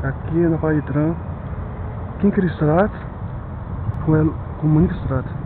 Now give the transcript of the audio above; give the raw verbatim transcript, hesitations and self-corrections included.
Aqui na Praia de Tram, Kinkerstraat com Moniquestraat.